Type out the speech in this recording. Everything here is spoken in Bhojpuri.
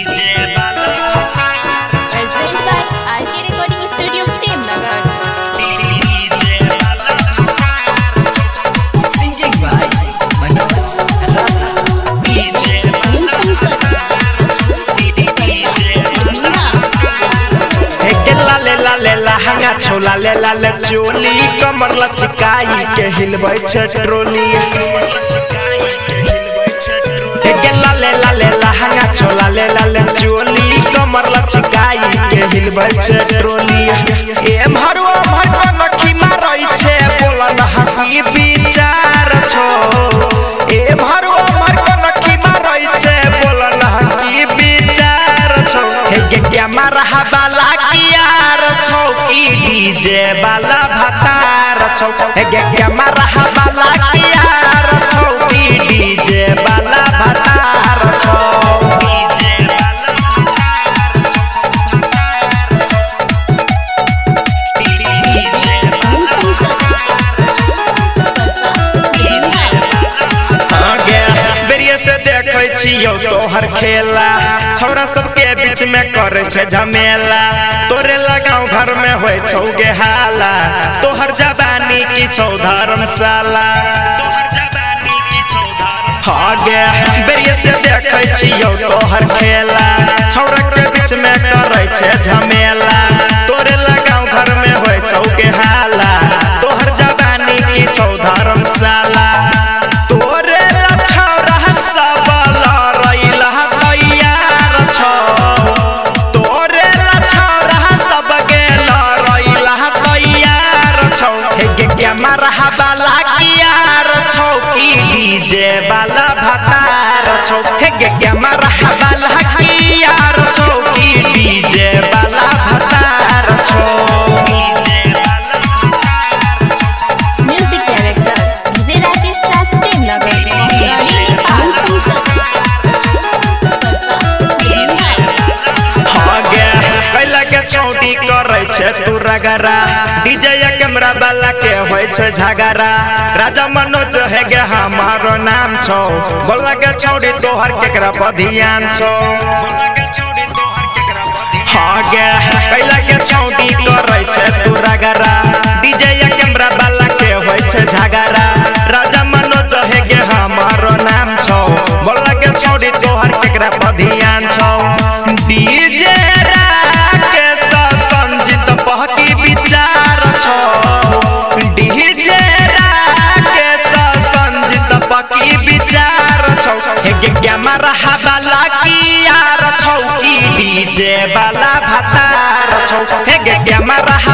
Presented by RK Recording Studio, Premnagar. Singing by Manoj Raza. लहंगा छोला ले लाल चोली कमर लचकाई के हिलबै छट्रोली लाले लाले लहंगा छोला ले लाल चोली कमर लचकाई के हिलबै छट्रोली ए भरवा भर नखी मारै छे बोलन हकी विचार छो ए भरवा भर नखी मारै छे बोलन हकी विचार छो हे गे क्या मारहा बाला कियार छौ की डीजे वाला भतार छौ हे गे क्या मारहा बाला कियार छौ की डीजे वाला भतार छौ डीजे वाला भतार छौ डीजे बेरिया से देखै छियौ तोहर खेला छौरा सबके बीच में करे छे झमेला तोरे लगाव घर में होय छौ गे हाला तोहर जवानी की छौ धर्मशाला तोहर जवानी की छौ धर्मशाला हां गे बेरिया से देखै छियौ तोहर खेला छौरा के बीच में करे छे झमेला तोरे लगाव घर में होय छौ गे हाला तोहर जवानी की छौ धर्मशाला तोरे लछौरा सब लरैला तैयार छौ तोरे लछौरा सब गे लरैला तैयार छौ हे गे क्या मारहा बाला कियार छौ की डीजे वाला भतार छौ हे गे क्या मारहा बाला कियार छौ की डीजे वाला भतार छौ डीजे वाला भतार छौ Music Director, DJ Rakesh Raj, Premnagar. चौटी करे छे तू रगरा डीजे या कैमरा वाला के होय छे झगड़ा राजा मनोज है गे हमारो नाम छो बोला के छौड़ी तोहर केकरा पर ध्यान छो बोला के छौड़ी तोहर केकरा पर ध्यान हां गे कैला के छौटी करे छे तू रगरा डीजे या कैमरा वाला के होय छे झगड़ा राजा मनोज है गे हमारो नाम छो बोला के छौड़ी तोहर केकरा पर ध्यान छो डीजे पहकी विचार छो डीजे राकेश संजीत पकी विचार छौ हे गे क्या मारहा बाला कियार छौ की डीजे वाला भतार छौ हे गे क्या मारहा